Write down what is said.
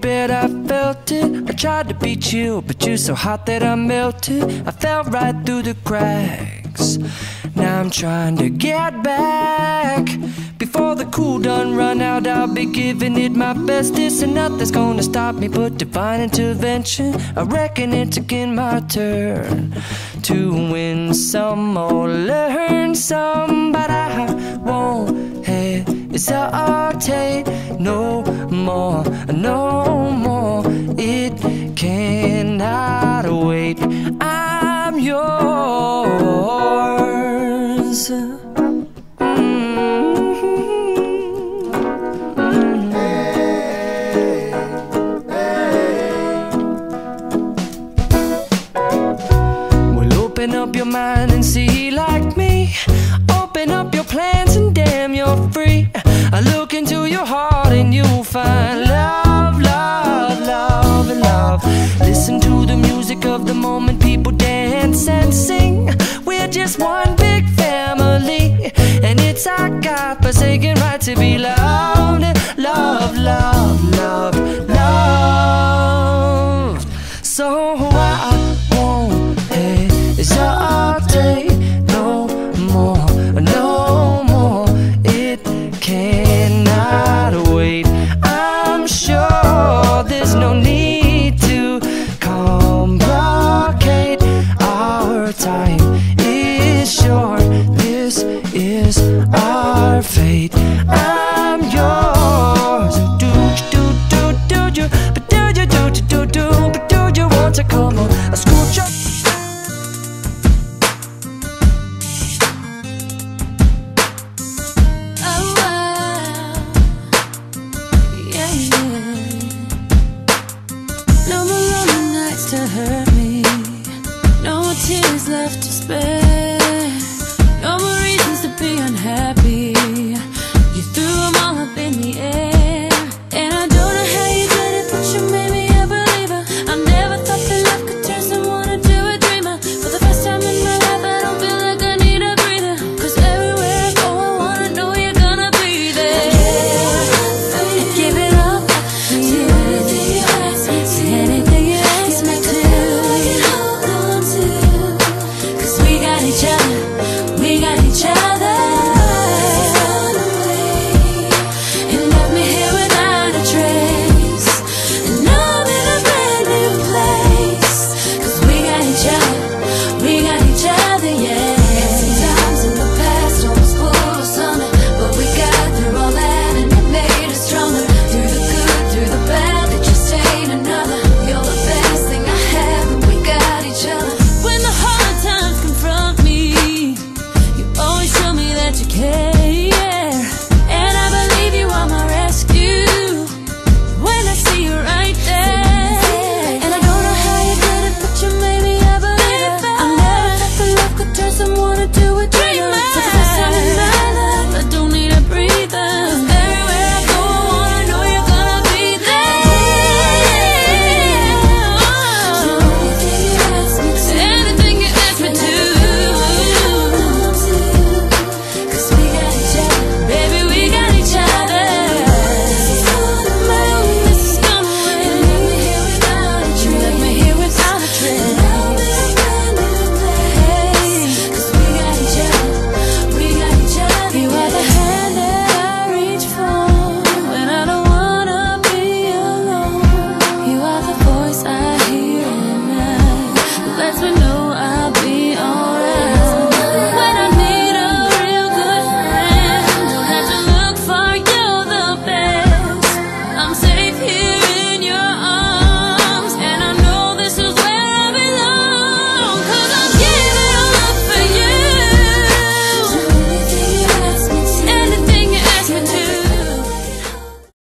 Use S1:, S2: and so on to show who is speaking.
S1: bet I felt it. I tried to be chill, but you're so hot that I melted. I fell right through the cracks. Now I'm trying to get back. Before the cool done run out, I'll be giving it my bestest, and nothing's gonna stop me but divine intervention. I reckon it's again my turn to win some or learn some, but I won't hesitate no more, no more. It cannot wait. I'm yours. Open up your mind and see like me. Open up your plans and damn, you're free. I look into your heart and you'll find love, love, love, and love. Listen to the music of the moment, people dance and sing. We're just one big family, and it's our God-forsaken right to be loved. Love, love, love, love. So I won't hesitate no more, no more. It cannot wait. I'm sure there's no need to complicate. Our time is short. This is our fate. I'm yours. Do do do do you? But do you do do do? But do you want to come on? I scooch up.
S2: No more lonely nights to hurt.